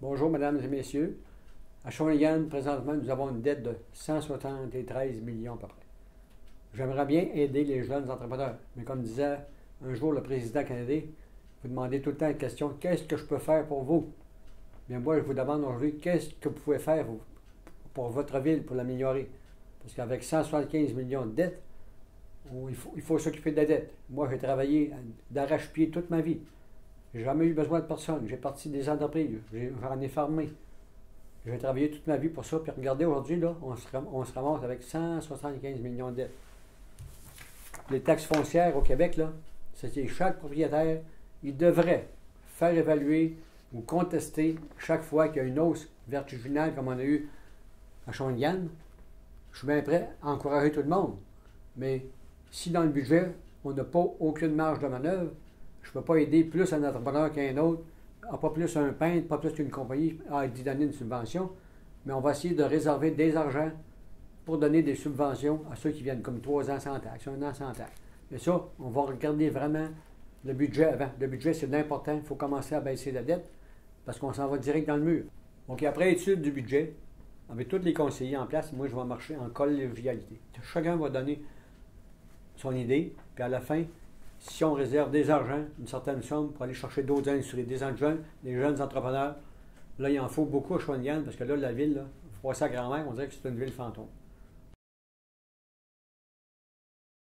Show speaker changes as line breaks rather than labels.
Bonjour, mesdames et messieurs. À Shawinigan, présentement, nous avons une dette de 173 millions à peu près. J'aimerais bien aider les jeunes entrepreneurs, mais comme disait un jour le président canadien, vous demandez tout le temps la question « Qu'est-ce que je peux faire pour vous? » Bien, moi, je vous demande aujourd'hui « Qu'est-ce que vous pouvez faire pour votre ville, pour l'améliorer? » Parce qu'avec 175 millions de dettes, il faut s'occuper de la dette. Moi, j'ai travaillé d'arrache-pied toute ma vie. J'ai jamais eu besoin de personne. J'ai parti des entreprises. J'en ai fermé. J'ai travaillé toute ma vie pour ça. Puis regardez, aujourd'hui, là, on se ramasse avec 175 millions de dettes. Les taxes foncières au Québec, là, c'est chaque propriétaire, il devrait faire évaluer ou contester chaque fois qu'il y a une hausse vertiginale comme on a eu à Shawinigan. Je suis bien prêt à encourager tout le monde. Mais si dans le budget, on n'a pas aucune marge de manœuvre, je ne peux pas aider plus un entrepreneur qu'un autre, pas plus un peintre, pas plus qu'une compagnie à lui donner une subvention, mais on va essayer de réserver des argents pour donner des subventions à ceux qui viennent comme 3 ans sans taxe, 1 an sans taxe. Mais ça, on va regarder vraiment le budget avant. Le budget, c'est important. Il faut commencer à baisser la dette parce qu'on s'en va direct dans le mur. Donc, après étude du budget, avec tous les conseillers en place, moi, je vais marcher en collégialité. Chacun va donner son idée, puis à la fin, si on réserve des argents, une certaine somme, pour aller chercher d'autres industries, des jeunes entrepreneurs, là, il en faut beaucoup à Shawinigan, parce que là, la ville, il faut passer à grand-mère, on dirait que c'est une ville fantôme.